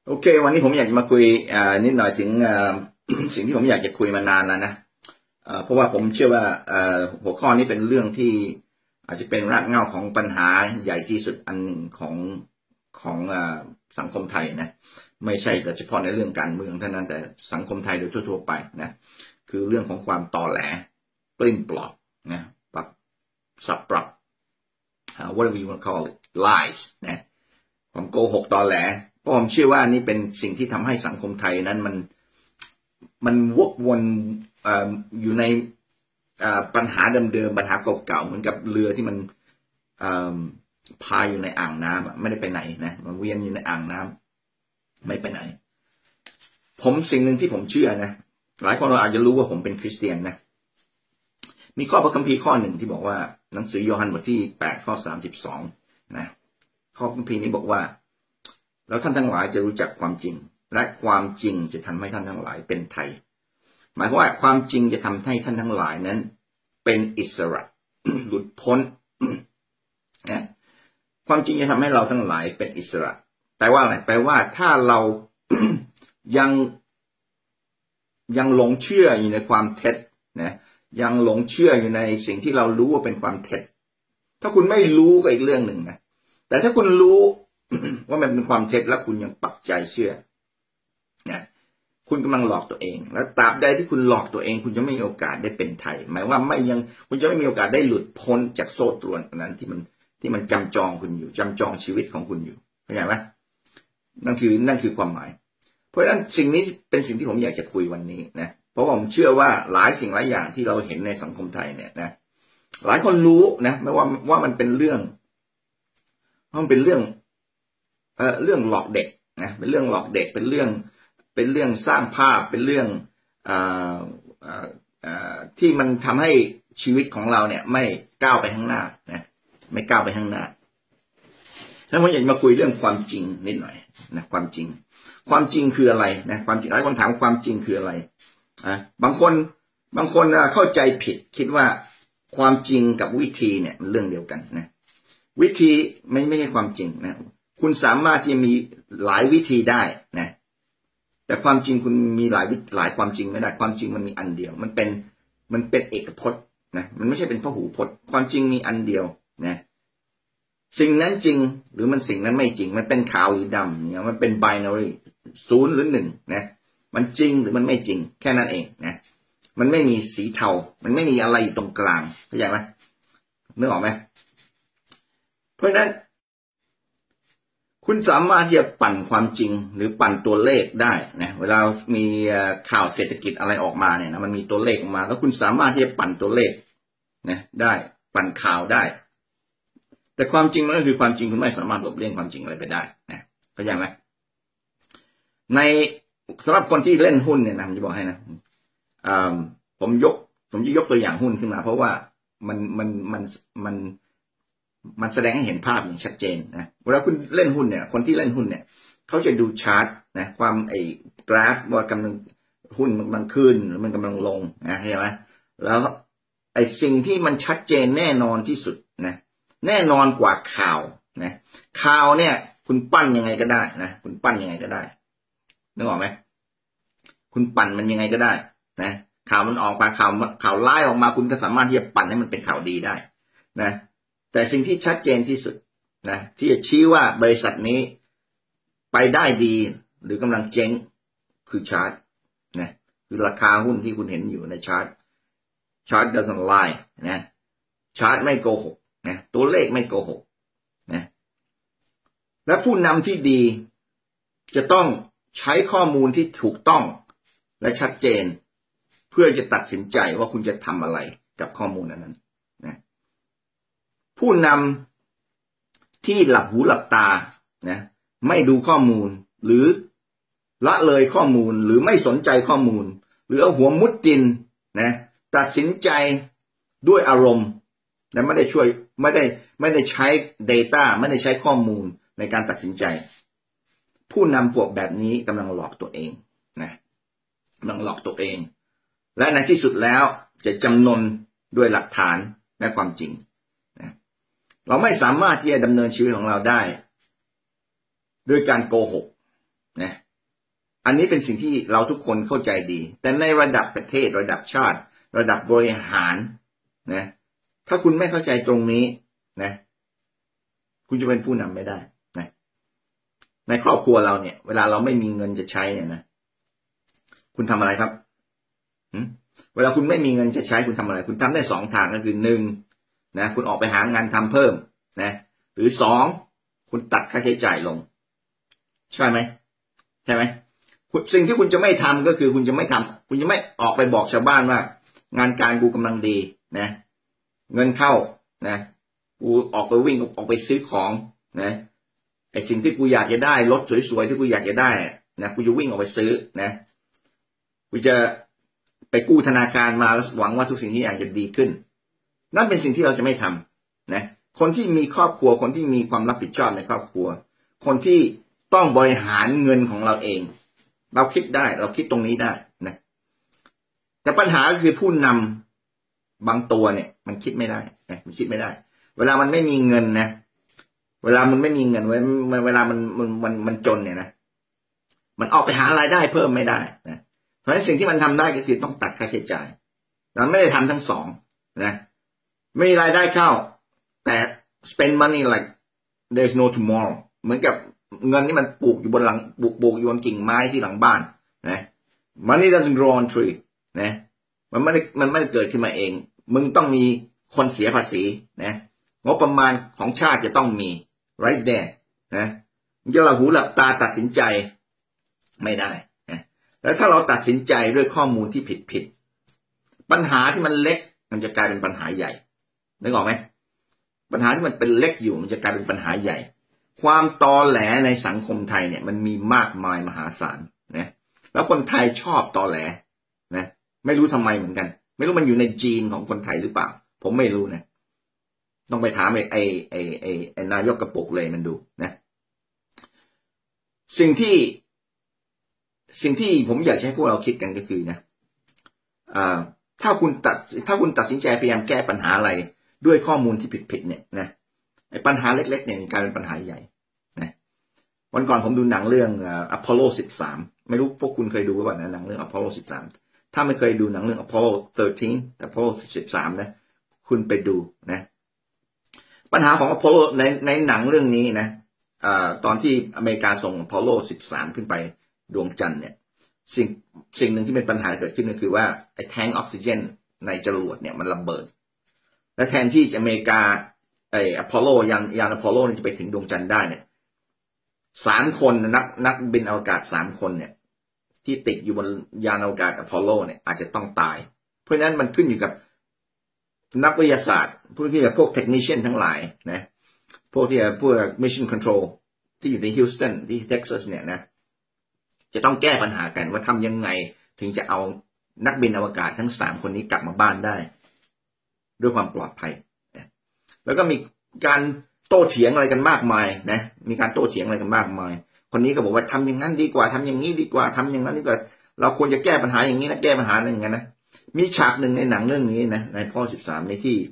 โอเควันนี้ผมอยากจะมาคุยนิดหน่อยถึงสิ่งที่ผมอยากจะคุยมานานแล้วนะเพราะว่าผมเชื่อว่าหัวข้อนี้เป็นเรื่องที่อาจจะเป็นรากเหง้าของปัญหาใหญ่ที่สุดอันหนึ่งของสังคมไทยนะไม่ใช่แต่เฉพาะในเรื่องการเมืองเท่านั้นแต่สังคมไทยโดยทั่วๆไปนะคือเรื่องของความตอแหลปลิ้นปลอกนะสับปรับ whatever you want to call it lies นะความโกหกตอแหลเพราะผมเชื่อว่านี่เป็นสิ่งที่ทำให้สังคมไทยนั้นมันวกวนอยู่ในปัญหาเดิมๆปัญหาเก่าๆเหมือนกับเรือที่มันพายอยู่ในอ่างน้ำไม่ได้ไปไหนนะมันเวียนอยู่ในอ่างน้ำไม่ไปไหนสิ่งหนึ่งที่ผมเชื่อนะหลายคนเราอาจจะรู้ว่าผมเป็นคริสเตียนนะมีข้อพระคัมภีร์ข้อหนึ่งที่บอกว่าหนังสือโยฮันบทที่8ข้อ32นะข้อพระคัมภีร์นี้บอกว่าแล้วท่านทั้งหลายจะรู้จักความจริงและความจริงจะทำให้ท่านทั้งหลายเป็นไทยหมายความว่าความจริงจะทำให้ท่านทั้งหลายนั้นเป็นอิสระ หลุดพ้นนะความจริงจะทำให้เราทั้งหลายเป็นอิสระแปลว่าอะไรแปลว่าถ้าเรา ยังหลงเชื่ออยู่ในความเท็จนะยังหลงเชื่ออยู่ในสิ่งที่เรารู้ว่าเป็นความเท็จถ้าคุณไม่รู้ก็อีกเรื่องหนึ่งนะแต่ถ้าคุณรู้ ว่ามันเป็นความเท็จแล้วคุณยังปักใจเชื่อนะคุณกำลังหลอกตัวเองและตราบใดที่คุณหลอกตัวเองคุณจะไม่มีโอกาสได้เป็นไทยหมายว่าคุณจะไม่มีโอกาสได้หลุดพ้นจากโซ่ตรวนนั้นที่มันจำจองคุณอยู่จำจองชีวิตของคุณอยู่เข้าใจไหมนั่นคือความหมายเพราะฉะนั้นสิ่งนี้เป็นสิ่งที่ผมอยากจะคุยวันนี้นะเพราะผมเชื่อว่าหลายสิ่งหลายอย่างที่เราเห็นในสังคมไทยเนี่ยนะหลายคนรู้นะไม่ว่ามันเป็นเรื่องหลอกเด็กนะเป็นเรื่องหลอกเด็กเป็นเรื่องสร้างภาพเป็นเรื่องที่มันทำให้ชีวิตของเราเนี่ยไม่ก้าวไปข้างหน้านะไม่ก้าวไปข้างหน้าฉะนั้นผมอยากมาคุยเรื่องความจริงนิดหน่อยนะความจริงคืออะไรนะความจริงหลายคนถามความจริงคืออะไรบางคนเข้าใจผิดคิดว่าความจริงกับวิธีเนี่ยมันเรื่องเดียวกันนะวิธีไม่ใช่ความจริงนะคุณสามารถที่จะมีหลายวิธีได้นะแต่ความจริงคุณมีหลายความจริงไม่ได้ความจริงมันมีอันเดียวมันเป็นเอกพจน์นะมันไม่ใช่เป็นพหูพจน์ความจริงมีอันเดียวนะสิ่งนั้นจริงหรือมันสิ่งนั้นไม่จริงมันเป็นขาวหรือดำเนี่ยมันเป็น binary 0 หรือ 1นะมันจริงหรือมันไม่จริงแค่นั้นเองนะมันไม่มีสีเทามันไม่มีอะไรอยู่ตรงกลางเข้าใจไหมนึกออกไหมเพราะฉะนั้นคุณสามารถที่จะปั่นความจริงหรือปั่นตัวเลขได้นะเวลามีข่าวเศรษฐกิจอะไรออกมาเนี่ยนะมันมีตัวเลขออกมาแล้วคุณสามารถที่จะปั่นตัวเลขนะได้ปั่นข่าวได้แต่ความจริงมันก็คือความจริงคุณไม่สามารถหลบเลี่ยงความจริงอะไรไปได้นะเข้าใจไหมสำหรับคนที่เล่นหุ้นเนี่ยนะผมจะบอกให้นะผมจะยกตัวอย่างหุ้นขึ้นมาเพราะว่ามันแสดงให้เห็นภาพอย่างชัดเจนนะเวลาคุณเล่นหุ้นเนี่ยคนที่เล่นหุ้นเนี่ยเขาจะดูชาร์ตนะความกราฟว่ากำลังหุ้นมันกำลังขึ้นหรือมันกำลังลงนะเห็นไหมแล้วสิ่งที่มันชัดเจนแน่นอนที่สุดนะแน่นอนกว่าข่าวนะข่าวเนี่ยคุณปั้นยังไงก็ได้นะคุณปั้นยังไงก็ได้นึกออกไหมคุณปั่นมันยังไงก็ได้นะข่าวมันออกมาข่าวร้ายออกมาคุณก็สามารถที่จะปั่นให้มันเป็นข่าวดีได้นะแต่สิ่งที่ชัดเจนที่สุดนะที่จะชี้ว่าบริษัทนี้ไปได้ดีหรือกำลังเจ๊งคือชาร์ตนะคือราคาหุ้นที่คุณเห็นอยู่ในชาร์ต doesn't lie นะชาร์ตไม่โกหกนะตัวเลขไม่โกหกนะและผู้นำที่ดีจะต้องใช้ข้อมูลที่ถูกต้องและชัดเจนเพื่อจะตัดสินใจว่าคุณจะทำอะไรกับข้อมูลนั้นนะผู้นำที่หลับหูหลับตานะไม่ดูข้อมูลหรือละเลยข้อมูลหรือไม่สนใจข้อมูลหรือเอาหัวมุดดินนะตัดสินใจด้วยอารมณ์และไม่ได้ใช้ data ไม่ได้ใช้ข้อมูลในการตัดสินใจผู้นำพวกแบบนี้กำลังหลอกตัวเองนะกำลังหลอกตัวเองและในที่สุดแล้วจะจำนนด้วยหลักฐานและความจริงนะเราไม่สามารถที่จะดำเนินชีวิตของเราได้ด้วยการโกหกนะอันนี้เป็นสิ่งที่เราทุกคนเข้าใจดีแต่ในระดับประเทศระดับชาติระดับบริหารนะถ้าคุณไม่เข้าใจตรงนี้นะคุณจะเป็นผู้นำไม่ได้นะในครอบครัวเราเนี่ยเวลาเราไม่มีเงินจะใช้เนี่ยนะคุณทำอะไรครับเวลาคุณไม่มีเงินจะใช้คุณทำอะไรคุณทำได้2 ทางก็คือ1นะคุณออกไปหางานทำเพิ่มนะหรือ2คุณตัดค่าใช้จ่ายลงใช่ไหมสิ่งที่คุณจะไม่ทำก็คือคุณจะไม่ออกไปบอกชาวบ้านว่างานการกูกำลังดีนะเงินเข้านะกูออกไปวิ่งออกไปซื้อของนะไอสิ่งที่กูอยากจะได้รถสวยๆที่กูอยากจะได้นะกูจะวิ่งออกไปซื้อนะกูจะไปกู้ธนาคารมาแล้วหวังว่าทุกสิ่งที่อยากจะดีขึ้นนั่นเป็นสิ่งที่เราจะไม่ทำนะคนที่มีครอบครัวคนที่มีความรับผิดชอบในครอบครัวคนที่ต้องบริหารเงินของเราเองเราคิดได้เราคิดตรงนี้ได้นะแต่ปัญหาคือผู้นำบางตัวเนี่ยมันคิดไม่ได้นะมันคิดไม่ได้เวลามันไม่มีเงินนะเวลามันไม่มีเงินเวลามันจนเนี่ยนะมันออกไปหารายได้เพิ่มไม่ได้นะเพราะฉะนั้นสิ่งที่มันทำได้ก็คือต้องตัดค่าใช้จ่ายมันไม่ได้ทำทั้งสองนะไม่มีรายได้เข้าแต่ spend money like there's no tomorrow เหมือนกับเงินที่มันปลูกอยู่บนหลังปลูกอยู่บนกิ่งไม้ที่หลังบ้านนะ money doesn't grow on tree นะมันไม่ได้เกิดขึ้นมาเองมึงต้องมีคนเสียภาษีนะงบประมาณของชาติจะต้องมี right there นะมึงจะหลับหูหลับตาตัดสินใจไม่ได้นะแล้วถ้าเราตัดสินใจด้วยข้อมูลที่ผิดปัญหาที่มันเล็กมันจะกลายเป็นปัญหาใหญ่นึกออกไหมปัญหาที่มันเป็นเล็กอยู่มันจะกลายเป็นปัญหาใหญ่ความตอแหลในสังคมไทยเนี่ยมันมีมากมายมหาศาลนะแล้วคนไทยชอบตอแหลนะไม่รู้ทำไมเหมือนกันไม่รู้มันอยู่ในจีนของคนไทยหรือเปล่าผมไม่รู้นะต้องไปถามไอ้นายกกระปุกเลยมันดูนะสิ่งที่ผมอยากให้พวกเราคิดกันก็คือนะถ้าคุณตัดสินใจพยายามแก้ปัญหาอะไรด้วยข้อมูลที่ผิดเนี่ยนะไอ้ปัญหาเล็กๆเนี่ยกลายเป็นปัญหาใหญ่นะวันก่อนผมดูหนังเรื่องApollo 13ไม่รู้พวกคุณเคยดูป่ะนะหนังเรื่อง Apollo 13ถ้าไม่เคยดูหนังเรื่อง Apollo 13 Apollo 13นะคุณไปดูนะปัญหาของ Apollo ในหนังเรื่องนี้นะตอนที่อเมริกาส่ง Apollo 13ขึ้นไปดวงจันทร์เนี่ยสิ่งหนึ่งที่เป็นปัญหาเกิดขึ้นก็คือว่าไอ้แทงก์ออกซิเจนในจรวดเนี่ยมันระเบิดและแทนที่อเมริกาไอ้อพอลโลยานอพอลโลจะไปถึงดวงจันทร์ได้เนี่ย3 คนนักบินอวกาศ3 คนเนี่ยที่ติดอยู่บนยานอวกาศอพอลโลเนี่ยอาจจะต้องตายเพราะฉะนั้นมันขึ้นอยู่กับนักวิทยาศาสตร์พวกที่พวกเทคนิเชียนทั้งหลายนะพวกMission Control ที่อยู่ในฮิวสตันที่เท็กซัสเนี่ยนะจะต้องแก้ปัญหากันว่าทำยังไงถึงจะเอานักบินอวกาศทั้ง3 คนนี้กลับมาบ้านได้ด้วยความปลอดภัยแล้วก็มีการโต้เถียงอะไรกันมากมายนะมีการโต้เถียงอะไรกันมากมายคนนี้ก็บอกว่าทำอย่างนั้นดีกว่าทำอย่างนี้ดีกว่าทำอย่างนั้นดีกว่าเราควรจะแก้ปัญหาอย่างนี้นะแก้ปัญหาอย่างนั้นนะมีฉากหนึ่งในหนังเรื่องนี้นะในพ่อ13ในที่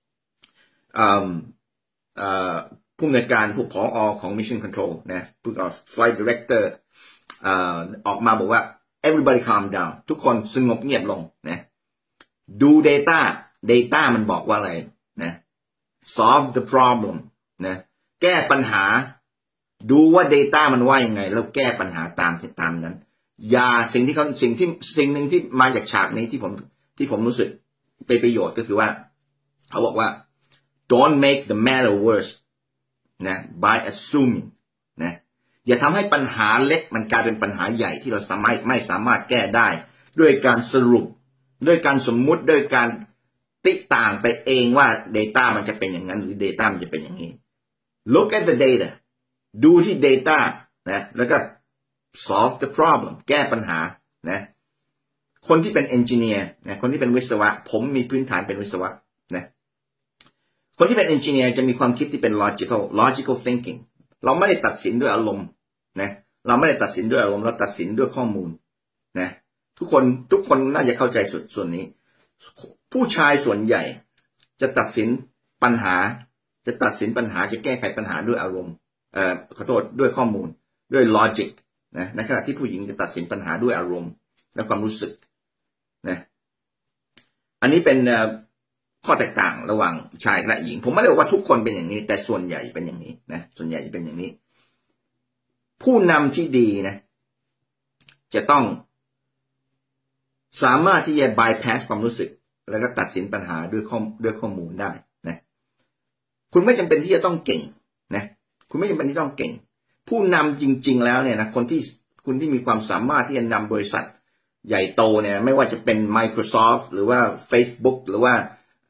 ผู้อำนวยการผู้ผอ.ของ Mission Control นะผู้Flight Director ออกมาบอกว่า everybody calm down ทุกคนสงบเงียบลงนะดู data มันบอกว่าอะไรนะ solve the problem นะแก้ปัญหาดูว่า data มันว่ายังไงแล้วแก้ปัญหาตามนั้นอย่าสิ่งหนึ่งที่มาจากฉากนี้ที่ผมรู้สึกเป็นประโยชน์ก็คือว่าเขาบอกว่า don't make the matter worse นะ by assuming นะอย่าทำให้ปัญหาเล็กมันกลายเป็นปัญหาใหญ่ที่เราไม่สามารถแก้ได้ด้วยการสรุปด้วยการสมมุติด้วยการติต่างไปเองว่า data มันจะเป็นอย่างนั้นหรือ data มันจะเป็นอย่างนี้ look at the data ดูที่ data นะแล้วก็ solve the problem แก้ปัญหานะคนที่เป็น engineer นะคนที่เป็นวิศวะผมมีพื้นฐานเป็นวิศวะนะคนที่เป็น engineer จะมีความคิดที่เป็น logical thinking เราไม่ได้ตัดสินด้วยอารมณ์นะเราไม่ได้ตัดสินด้วยอารมณ์เราตัดสินด้วยข้อมูลนะทุกคนน่าจะเข้าใจส่วนนี้ผู้ชายส่วนใหญ่จะตัดสินปัญหาจะแก้ไขปัญหาด้วยอารมณ์ขอโทษด้วยข้อมูลด้วย logic นะในขณะที่ผู้หญิงจะตัดสินปัญหาด้วยอารมณ์และความรู้สึกนะอันนี้เป็นข้อแตกต่างระหว่างชายและหญิงผมไม่ได้บอกว่าทุกคนเป็นอย่างนี้แต่ส่วนใหญ่เป็นอย่างนี้นะส่วนใหญ่จะเป็นอย่างนี้ผู้นำที่ดีนะจะต้องสามารถที่จะ bypass ความรู้สึกแล้วก็ตัดสินปัญหาด้วยข้อมูลได้นะคุณไม่จำเป็นที่จะต้องเก่งนะคุณไม่จำเป็นที่ต้องเก่งผู้นำจริงๆแล้วเนี่ยนะคุณที่มีความสามารถที่จะนำบริษัทใหญ่โตเนี่ยไม่ว่าจะเป็น Microsoft หรือว่า Facebook หรือว่า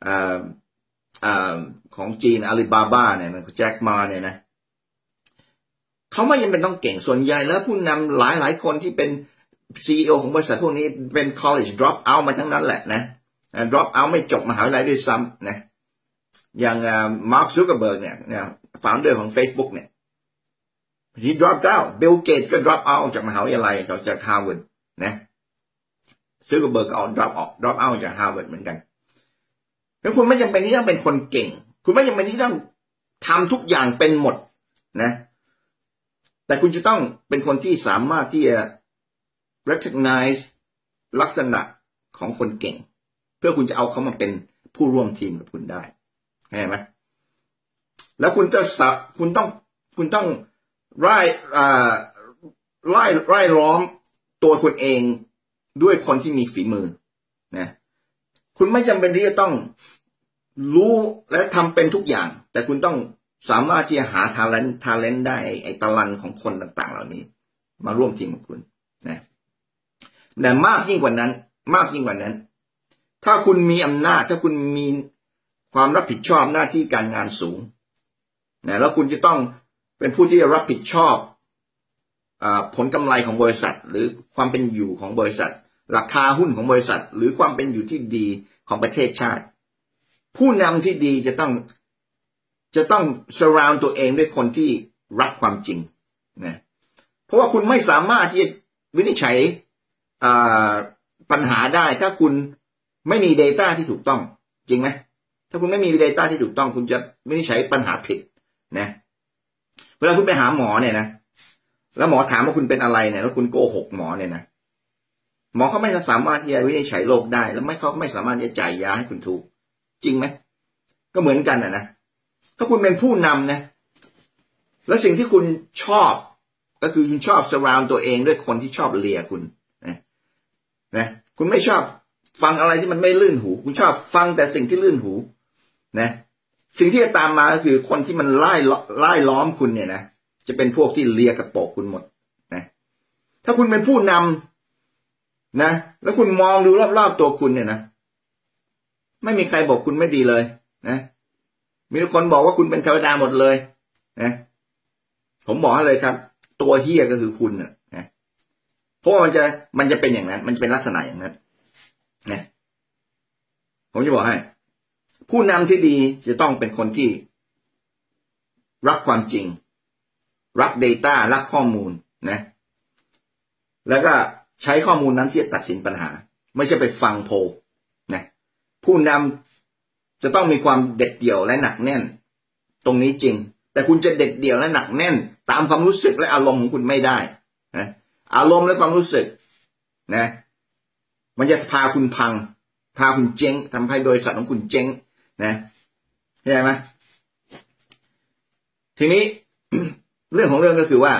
ของจีน Alibaba เนี่ยแจ็คมาเนี่ยนะเขาไม่จำเป็นต้องเก่งส่วนใหญ่แล้วผู้นำหลายคนที่เป็น CEO ของบริษัทพวกนี้เป็น college drop out มาทั้งนั้นแหละนะ drop out ไม่จบมหาวิทยาลัยด้วยซ้ำนะอย่างMark Zuckerberg เนี่ย founder ของ Facebook เนี่ย he dropped out Bill Gates ก็ drop out จากมหาวิทยาลัยจาก Harvard นะ Zuckerberg ก็ drop out จาก Harvard เหมือนกันแล้วคุณไม่จำเป็นที่ต้องเป็นคนเก่งคุณไม่จำเป็นที่ต้องทำทุกอย่างเป็นหมดนะแต่คุณจะต้องเป็นคนที่สามารถที่จะ recognize ลักษณะของคนเก่งเพื่อคุณจะเอาเขามาเป็นผู้ร่วมทีมกับคุณได้เห็นไหมแล้วคุณต้องไล่ล้อมตัวคุณเองด้วยคนที่มีฝีมือนะคุณไม่จำเป็นที่จะต้องรู้และทำเป็นทุกอย่างแต่คุณต้องสามารถที่จะหาทาเลนต์ได้ไอ้ตะลันของคนต่างๆเหล่านี้มาร่วมทีมกับคุณนะแต่มากยิ่งกว่านั้นถ้าคุณมีอำนาจถ้าคุณมีความรับผิดชอบหน้าที่การงานสูงนะแล้วคุณจะต้องเป็นผู้ที่จะรับผิดชอบผลกำไรของบริษัทหรือความเป็นอยู่ของบริษัทราคาหุ้นของบริษัทหรือความเป็นอยู่ที่ดีของประเทศชาติผู้นำที่ดีจะต้อง surround ตัวเองด้วยคนที่รักความจริงนะเพราะว่าคุณไม่สามารถที่จะวินิจฉัยปัญหาได้ถ้าคุณไม่มี data ที่ถูกต้องจริงไหมถ้าคุณไม่มี data ที่ถูกต้องคุณจะวินิจฉัยปัญหาผิดนะเวลาคุณไปหาหมอเนี่ยนะแล้วหมอถามว่าคุณเป็นอะไรเนี่ยแล้วคุณโกหกหมอเนี่ยนะหมอเขาไม่สามารถที่จะวินิจฉัยโรคได้แล้วเขาไม่สามารถที่จะจ่ายยาให้คุณถูกจริงไหมก็เหมือนกันนะถ้าคุณเป็นผู้นำนะแล้วสิ่งที่คุณชอบก็คือคุณชอบ surround ตัวเองด้วยคนที่ชอบเลียคุณนะคุณไม่ชอบฟังอะไรที่มันไม่ลื่นหูคุณชอบฟังแต่สิ่งที่ลื่นหูนะสิ่งที่จะตามมาก็คือคนที่มันไล่ล้อมคุณเนี่ยนะจะเป็นพวกที่เลียกระโปรงคุณหมดนะถ้าคุณเป็นผู้นำนะแล้วคุณมองดูรอบๆตัวคุณเนี่ยนะไม่มีใครบอกคุณไม่ดีเลยนะมีคนบอกว่าคุณเป็นเทวดาหมดเลยนะผมบอกให้เลยครับตัวเหี้ยก็คือคุณนะเพราะว่ามันจะเป็นอย่างนั้นมันจะเป็นลักษณะอย่างนั้นนะผมจะบอกให้ผู้นำที่ดีจะต้องเป็นคนที่รักความจริงรัก data รักข้อมูลนะแล้วก็ใช้ข้อมูลนั้นที่จะตัดสินปัญหาไม่ใช่ไปฟังโพลนะผู้นำจะต้องมีความเด็ดเดี่ยวและหนักแน่นตรงนี้จริงแต่คุณจะเด็ดเดี่ยวและหนักแน่นตามความรู้สึกและอารมณ์ของคุณไม่ได้นะอารมณ์และความรู้สึกนะมันจะพาคุณพังพาคุณเจ๊งทำให้บริษัทของคุณเจ๊งนะเข้าใจไหมทีนี้ เรื่องของเรื่องก็คือว่า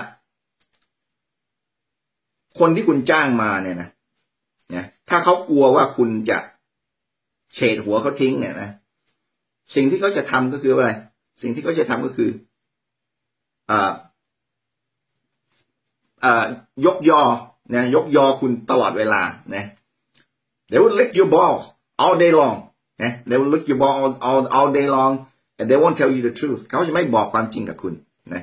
คนที่คุณจ้างมาเนี่ยนะถ้าเขากลัวว่าคุณจะเฉดหัวเขาทิ้งเนี่ยนะสิ่งที่เขาจะทำก็คืออะไรสิ่งที่เขาจะทำก็คือยกยอนะยกยอคุณตลอดเวลานะ they will lick your balls all day long นะ they will lick your ball all day long and they won't tell you the truth เขาจะไม่บอกความจริงกับคุณนะ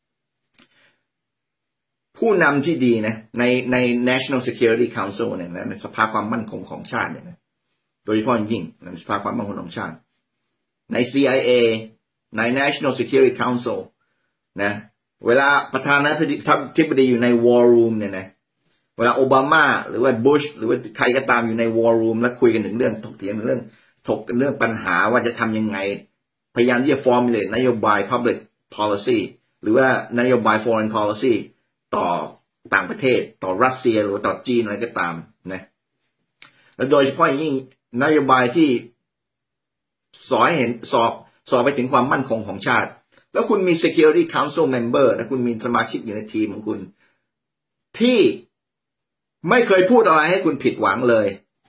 ผู้นำที่ดีนะใน National Security Council เนี่ยนะในสภาความมั่นคงของชาติเนี่ยนะโดยเฉพาะยิ่งในสภาความมั่นคงของชาติใน CIA ใน National Security Council นะเวลาประธานาธิบดีอยู่ใน War Room เนี่ยนะเวลาโอบามาหรือว่าบุชหรือว่าใครก็ตามอยู่ใน War Room แล้วคุยกันถึงเรื่องถกเถียงเรื่องถกกันเรื่องปัญหาว่าจะทำยังไงพยายามที่จะ formulate นโยบาย public policy หรือว่านโยบาย foreign policy ต่อต่างประเทศต่อรัสเซียหรือต่อจีนอะไรก็ตามนะและโดยเฉพาะยิ่งนโยบายที่สอนให้เห็นสอบไปถึงความมั่นคงของชาติแล้วคุณมี Security Council Member และคุณมีสมาชิกอยู่ในทีมของคุณที่ไม่เคยพูดอะไรให้คุณผิดหวังเลย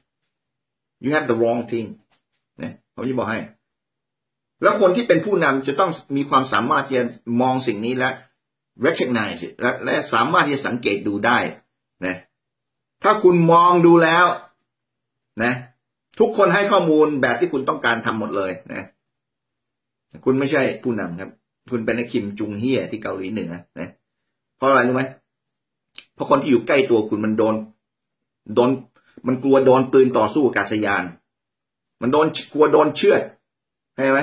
you have the wrong thing นะผมจะบอกให้แล้วคนที่เป็นผู้นำจะต้องมีความสามารถที่จะมองสิ่งนี้และ recognize และสามารถที่จะสังเกตดูได้นะถ้าคุณมองดูแล้วนะทุกคนให้ข้อมูลแบบที่คุณต้องการทำหมดเลยนะคุณไม่ใช่ผู้นำครับคุณเป็นไอ้คิมจุงเฮียที่เกาหลีเหนือนะเพราะอะไรรู้ไหมเพราะคนที่อยู่ใกล้ตัวคุณมันมันกลัวโดนปืนต่อสู้อากาศยานมันกลัวโดนเชือดใช่ไหม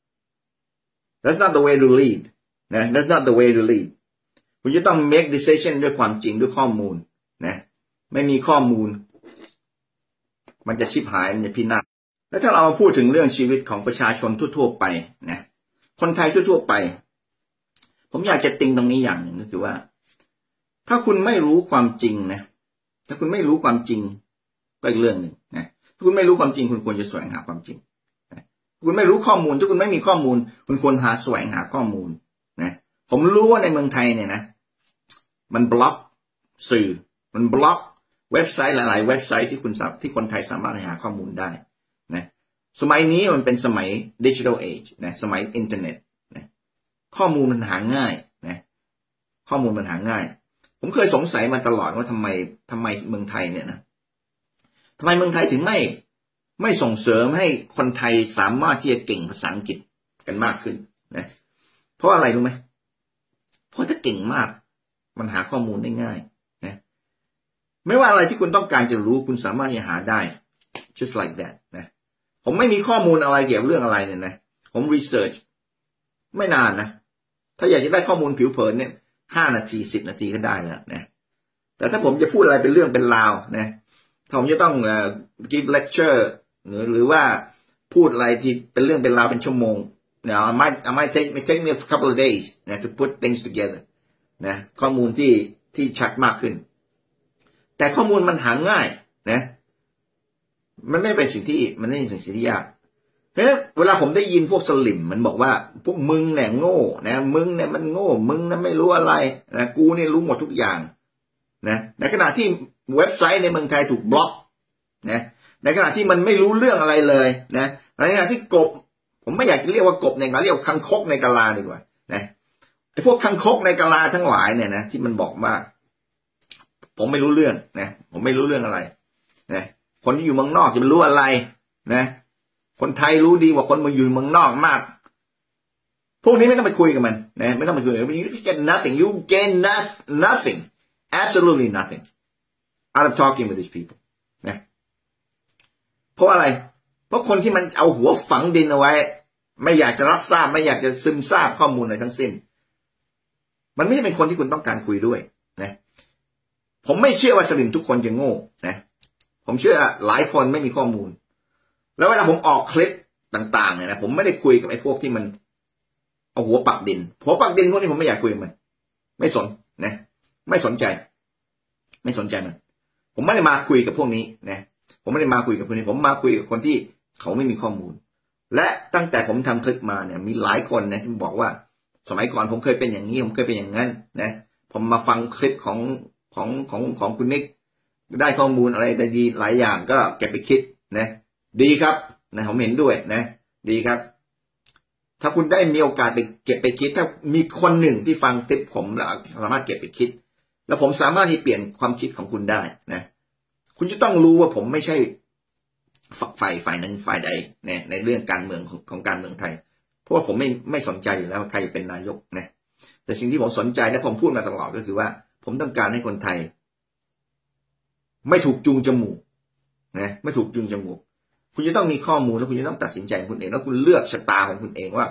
That's not the way to lead นะ That's not the way to lead คุณจะต้อง make decision ด้วยความจริงด้วยข้อมูลนะไม่มีข้อมูลมันจะชิบหายมันจะพินาศแล้วถ้าเรามาพูดถึงเรื่องชีวิตของประชาชนทั่วๆไปนะคนไทยทั่วๆไปผมอยากจะติงตรงนี้อย่างหนึ่งก็คือว่าถ้าคุณไม่รู้ความจริงนะถ้าคุณไม่รู้ความจริงก็อีกเรื่องหนึ่งนะถ้าคุณไม่รู้ความจริงคุณควรจะแสวงหาความจริงนะคุณไม่รู้ข้อมูลถ้าคุณไม่มีข้อมูลคุณควรแสวงหาข้อมูลนะผมรู้ว่าในเมืองไทยเนี่ยนะมันบล็อกสื่อมันบล็อกเว็บไซต์หลายๆเว็บไซต์ที่คนไทยสามารถหาข้อมูลได้นะสมัยนี้มันเป็นสมัยดิจิทัลเอจนะสมัยอินเทอร์เน็ตนะข้อมูลมันหาง่ายนะข้อมูลมันหาง่ายผมเคยสงสัยมาตลอดว่าทำไมเมืองไทยเนี่ยนะทำไมเมืองไทยถึงไม่ส่งเสริมให้คนไทยสามารถที่จะเก่งภาษาอังกฤษกันมากขึ้นนะเพราะอะไรรู้ไหมเพราะถ้าเก่งมากมันหาข้อมูลได้ง่ายนะไม่ว่าอะไรที่คุณต้องการจะรู้คุณสามารถจะหาได้ just like that นะผมไม่มีข้อมูลอะไรเกี่ยวกับเรื่องอะไรเนี่ยนะผมรีเสิร์ชไม่นานนะถ้าอยากจะได้ข้อมูลผิวเผินเนี่ย5 นาที10 นาทีก็ได้แล้วนะแต่ถ้าผมจะพูดอะไรเป็นเรื่องเป็นราวนะถ้าผมจะต้องgive lecture หรือว่าพูดอะไรที่เป็นเรื่องเป็นราวเป็นชั่วโมงI might take me a couple of days นะ to put things together นะข้อมูลที่ชัดมากขึ้นแต่ข้อมูลมันหาง่ายนะมันไม่เป็นสิ่งที่ยากเพราะฉะนั้นเวลาผมได้ยินพวกสลิมมันบอกว่าพวกมึงเนี่ยโง่นะมึงเนี่ยมันโง่มึงนั้นไม่รู้อะไรนะกูเนี่ยรู้หมดทุกอย่างนะในขณะที่เว็บไซต์ในเมืองไทยถูกบล็อกนะในขณะที่มันไม่รู้เรื่องอะไรเลยนะในขณะที่กบผมไม่อยากจะเรียกว่ากบในกาลาเรียกคังคกในกาลาดีกว่านะไอ้พวกคังคกในกาลาทั้งหลายเนี่ยนะที่มันบอกว่าผมไม่รู้เรื่องนะผมไม่รู้เรื่องอะไรนะคนที่อยู่เมืองนอกจะไม่รู้อะไรนะคนไทยรู้ดีกว่าคนมาอยู่เมืองนอกมากพวกนี้ไม่ต้องไปคุยกับมันนะไม่ต้องไปคุยกับมัน you get nothing you gain nothing absolutely nothing out of talking with these people นะเพราะอะไรเพราะคนที่มันเอาหัวฝังดินเอาไว้ไม่อยากจะรับทราบไม่อยากจะซึมซาบข้อมูลอะไรทั้งสิ้นมันไม่ใช่เป็นคนที่คุณต้องการคุยด้วยนะผมไม่เชื่อว่าสลิมทุกคนจะโง่นะผมเชื่อหลายคนไม่มีข้อมูลแล้วเวลาผมออกคลิปต่างๆเนี่ยนะผมไม่ได้คุยกับไอ้พวกที่มันเอาหัวปักดินพวกนี้ผมไม่อยากคุยกับมันไม่สนนะไม่สนใจมันผมไม่ได้มาคุยกับพวกนี้นะผมไม่ได้มาคุยกับพวกนี้ผมมาคุยกับคนที่เขาไม่มีข้อมูลและตั้งแต่ผมทำคลิปมาเนี่ยมีหลายคนนะที่บอกว่าสมัยก่อนผมเคยเป็นอย่างนี้ผมเคยเป็นอย่างนั้นนะผมมาฟังคลิปของคุณนิกได้ข้อมูลอะไรดีหลายอย่างก็เก็บไปคิดนะดีครับนะผมเห็นด้วยนะดีครับถ้าคุณได้มีโอกาสไปเก็บไปคิดถ้ามีคนหนึ่งที่ฟังคลิปผมแล้วสามารถเก็บไปคิดแล้วผมสามารถที่เปลี่ยนความคิดของคุณได้นะคุณจะต้องรู้ว่าผมไม่ใช่ฝ่ายหนึ่งฝ่ายใดเนี่ยในเรื่องการเมืองของการเมืองไทยเพราะว่าผมไม่สนใจอยู่แล้วใครเป็นนายกนะแต่สิ่งที่ผมสนใจและผมพูดมาตลอดก็คือว่าผมต้องการให้คนไทยไม่ถูกจูงจมูกนะไม่ถูกจูงจมูกคุณจะต้องมีข้อมูลแล้วคุณจะต้องตัดสินใจของคุณเองแล้วคุณเลือกชะตาของคุณเองว่า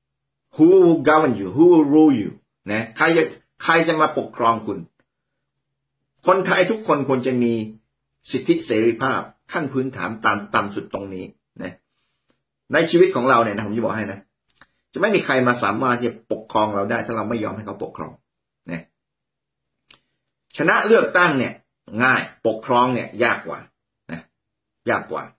who will govern you who will rule you นะใครจะมาปกครองคุณคนไทยทุกคนควรจะมีสิทธิเสรีภาพขั้นพื้นฐานต่ำสุดตรงนี้นะในชีวิตของเราเนี่ยนะผมจะบอกให้นะจะไม่มีใครมาสามารถที่จะปกครองเราได้ถ้าเราไม่ยอมให้เขาปกครองนะชนะเลือกตั้งเนี่ยง่ายปกครองเนี่ยยากกว่านะยากกว่า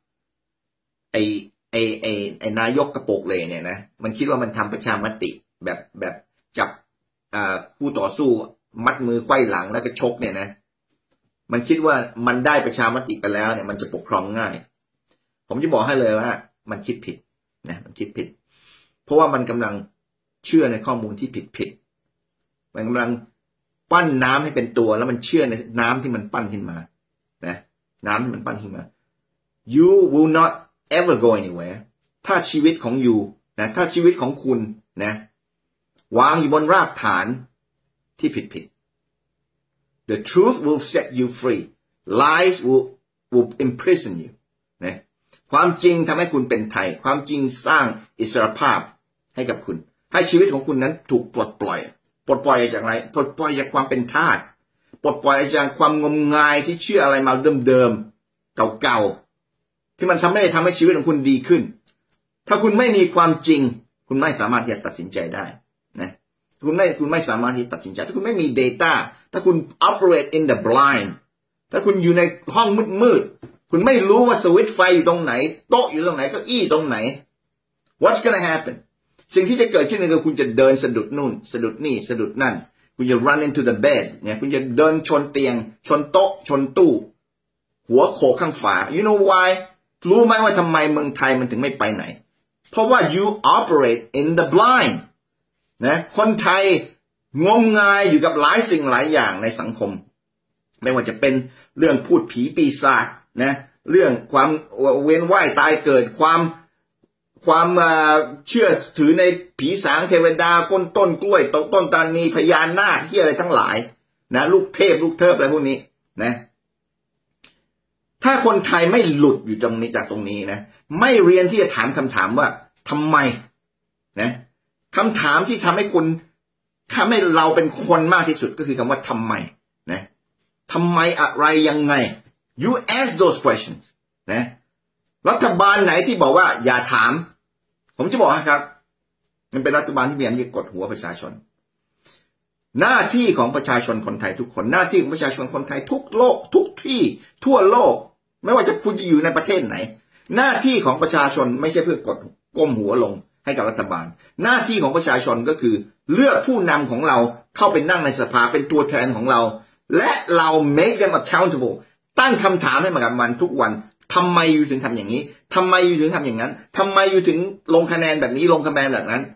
ไอ้นายกกระโปกเลยเนี่ยนะมันคิดว่ามันทำประชามติแบบจับคู่ต่อสู้มัดมือไขว้หลังแล้วก็ชกเนี่ยนะมันคิดว่ามันได้ประชามติไปแล้วเนี่ยมันจะปกครองง่ายผมจะบอกให้เลยว่ามันคิดผิดนะมันคิดผิดเพราะว่ามันกำลังเชื่อในข้อมูลที่ผิดมันกำลังปั้นน้ำให้เป็นตัวแล้วมันเชื่อในน้ำที่มันปั้นขึ้นมานะน้ำที่มันปั้นขึ้นมา you will not ever go anywhere ถ้าชีวิตของ you นะถ้าชีวิตของคุณนะวางอยู่บนรากฐานที่ผิด the truth will set you free lies will imprison you นะความจริงทำให้คุณเป็นไทยความจริงสร้างอิสรภาพให้กับคุณให้ชีวิตของคุณนั้นถูกปลดปล่อยจากอะไรปลดปล่อยจากความเป็นทาสปลดปล่อยจากความงมงายที่เชื่ออะไรมาเดิมๆเก่าๆที่มันไม่ได้ทำให้ชีวิตของคุณดีขึ้นถ้าคุณไม่มีความจริงคุณไม่สามารถที่จะตัดสินใจได้นะคุณไม่สามารถที่ตัดสินใจถ้าคุณไม่มี data ถ้าคุณ operate in the blind ถ้าคุณอยู่ในห้องมืดๆคุณไม่รู้ว่าสวิตช์ไฟอยู่ตรงไหนโต๊ะอยู่ตรงไหนเก้าอี้ตรงไหน what's gonna happen สิ่งที่จะเกิดขึ้นคือคุณจะเดินสะดุดนู่นสะดุดนี่สะดุดนั่นคุณจะ run into the bed เนี่ยคุณจะเดินชนเตียงชนโต๊ะชนตู้หัวโขกข้างฝา you know why รู้ไหมว่าทำไมเมืองไทยมันถึงไม่ไปไหนเพราะว่า you operate in the blind นะคนไทยงมงายอยู่กับหลายสิ่งหลายอย่างในสังคมไม่ว่าจะเป็นเรื่องพูดผีปีศาจนะเรื่องความเวียนว่ายตายเกิดความเชื่อถือในผีสางเทวดาต้นกล้วยต้นตานีพญานาคที่อะไรทั้งหลายนะลูกเทพลูกเทิบอะไรพวกนี้นะถ้าคนไทยไม่หลุดอยู่ตรงนี้จากตรงนี้นะไม่เรียนที่จะถามคำถามว่าทำไมนะคำถามที่ทำให้เราเป็นคนมากที่สุดก็คือคำว่าทำไมนะทำไมอะไรยังไง you ask those questions นะรัฐบาลไหนที่บอกว่าอย่าถามผมจะบอกครับมันเป็นรัฐบาลที่พยายามจะกดหัวประชาชนหน้าที่ของประชาชนคนไทยทุกคนหน้าที่ของประชาชนคนไทยทุกโลกทุกที่ทั่วโลกไม่ว่าจะคุณจะอยู่ในประเทศไหนหน้าที่ของประชาชนไม่ใช่เพื่อกดก้มหัวลงให้กับรัฐบาลหน้าที่ของประชาชนก็คือเลือกผู้นำของเราเข้าไปนั่งในสภาเป็นตัวแทนของเราและเรา make them accountable ตั้งคำถามให้มันกับมันทุกวันทำไมอยู่ถึงทำอย่างนี้ทำไมอยู่ถึงทำอย่างนั้นทำไมอยู่ถึงลงคะแนนแบบนี้ลงคะแนนแบบนั้น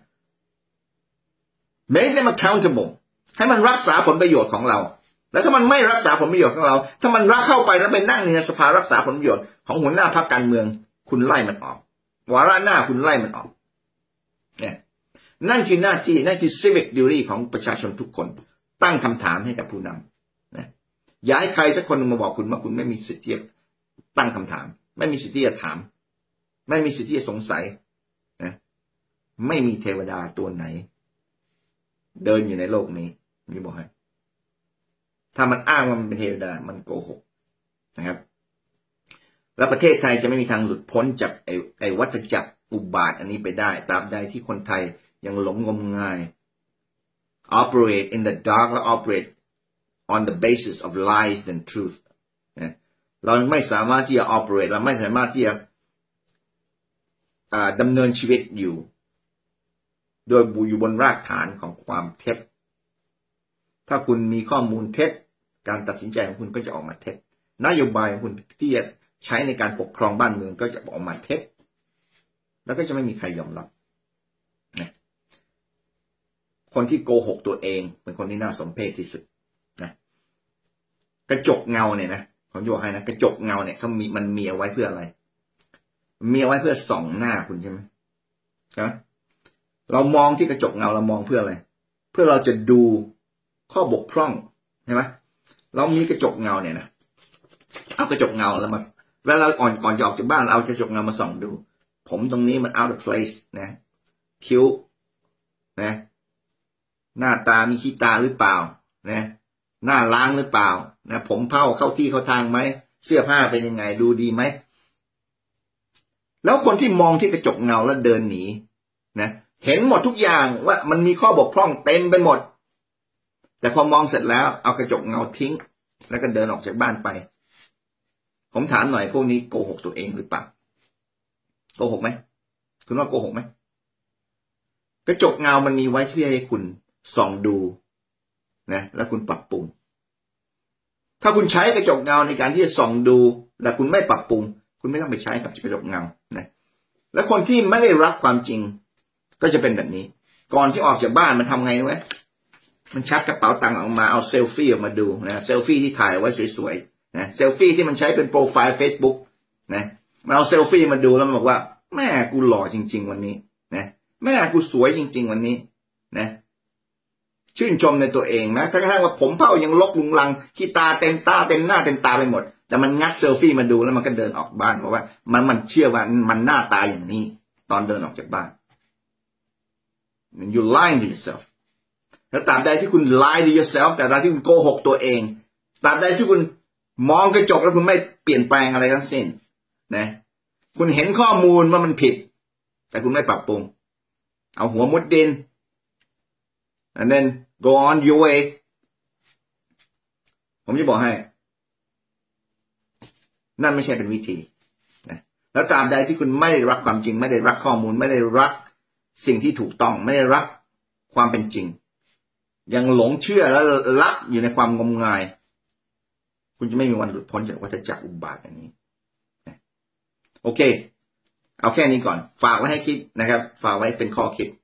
make them accountable ให้มันรักษาผลประโยชน์ของเราแล้วถ้ามันไม่รักษาผลประโยชน์ของเราถ้ามันรักเข้าไปแล้วไปนั่งในสภารักษาผลประโยชน์ของหัวหน้าพรรคการเมืองคุณไล่มันออกวาระหน้าคุณไล่มันออกเนี่ยนั่นคือหน้าที่นั่นคือ civic duty ของประชาชนทุกคนตั้งคำถามให้กับผู้นำนะอย่าให้ใครสักคนมาบอกคุณว่าคุณไม่มีสิทธิ์ที่จะตั้งคำถามไม่มีสิทธิ์ที่จะถามไม่มีสิทธิ์ที่จะสงสัยนะไม่มีเทวดาตัวไหนเดินอยู่ในโลกนี้ผมจะบอกให้ถ้ามันอ้างว่ามันเป็นเทวดามันโกหกนะครับแล้วประเทศไทยจะไม่มีทางหลุดพ้นจากไอ้วัฏจักรอุบาทอันนี้ไปได้ตราบใดที่คนไทยยังหลงงมงาย operate in the dark และ operate on the basis of lies and truth นะเราไม่สามารถที่จะ operate เราไม่สามารถที่จะดำเนินชีวิตอยู่โดยอยู่บนรากฐานของความเท็จถ้าคุณมีข้อมูลเท็จการตัดสินใจของคุณก็จะออกมาเท็จนโยบายของคุณที่จะใช้ในการปกครองบ้านเมืองก็จะออกมาเท็จแล้วก็จะไม่มีใครยอมรับนะคนที่โกหกตัวเองเป็นคนที่น่าสมเพชที่สุดนะกระจกเงาเนี่ยนะผมจะบอกให้นะกระจกเงาเนี่ยมันมีเอาไว้เพื่ออะไรมีเอาไว้เพื่อส่องหน้าคุณใช่ไหมครับเรามองที่กระจกเงาเรามองเพื่ออะไรเพื่อเราจะดูข้อบกพร่องใช่ไหมเรามีกระจกเงาเนี่ยนะเอากระจกเงาแล้วมาเวลาเราก่อนจะออกจากบ้านเอากระจกเงามาส่องดูผมตรงนี้มัน out of place นะคิ้วนะหน้าตามีขี้ตาหรือเปล่านะหน้าล้างหรือเปล่านะผมเผ้าเข้าที่เข้าทางไหมเสื้อผ้าเป็นยังไงดูดีไหมแล้วคนที่มองที่กระจกเงาแล้วเดินหนีนะเห็นหมดทุกอย่างว่ามันมีข้อบกพร่องเต็มไปหมดแต่พอมองเสร็จแล้วเอากระจกเงาทิ้งแล้วก็เดินออกจากบ้านไปผมถามหน่อยพวกนี้โกหกตัวเองหรือเปล่าโกหกไหมคุณว่าโกหกไหมกระจกเงามันมีไว้ที่ให้คุณส่องดูนะแล้วคุณปรับปรุงถ้าคุณใช้กระจกเงาในการที่จะส่องดูแต่คุณไม่ปรับปรุงคุณไม่ต้องไปใช้กับกระจกเงานะและคนที่ไม่ได้รักความจริงก็จะเป็นแบบนี้ก่อนที่ออกจากบ้านมันทำไงรู้ไหมมันชักกระเป๋าตังค์ออกมาเอาเซลฟี่ออกมาดูนะเซลฟี่ที่ถ่ายไว้สวยๆนะเซลฟี่ที่มันใช้เป็นโปรไฟล์ Facebook นะมันเอาเซลฟี่มาดูแล้วมันบอกว่าแม่กูหล่อจริงๆวันนี้นะแม่กูสวยจริงๆวันนี้นะชื่นชมในตัวเองนะถ้ากระทั่งว่าผมเผ้ายังลกลุงลังขี้ตาเต็มตาเต็มหน้าเต็มตาไปหมดแต่มันงัดเซลฟี่มาดูแล้วมันก็เดินออกบ้านเพราะว่ามันเชื่อว่ามันหน้าตาอย่างนี้ตอนเดินออกจากบ้าน you lying to yourself แล้วตราบใดที่คุณ lie to yourself แต่ตราบใดที่คุณโกหกตัวเองตราบใดที่คุณมองกระจกแล้วคุณไม่เปลี่ยนแปลงอะไรทั้งสิ้นนะคุณเห็นข้อมูลว่ามันผิดแต่คุณไม่ปรับปรุงเอาหัวมุดดิน and then go on your way ผมจะบอกให้นั่นไม่ใช่เป็นวิธีนะแล้วตราบใดที่คุณไม่ได้รักความจริงไม่ได้รักข้อมูลไม่ได้รักสิ่งที่ถูกต้องไม่ได้รักความเป็นจริงยังหลงเชื่อและรักอยู่ในความงมงายคุณจะไม่มีวันหลุดพ้นจากวัฏจักรอุบาทอันนี้โอเคเอาแค่นี้ก่อนฝากไว้ให้คิดนะครับฝากไว้เป็นข้อคิด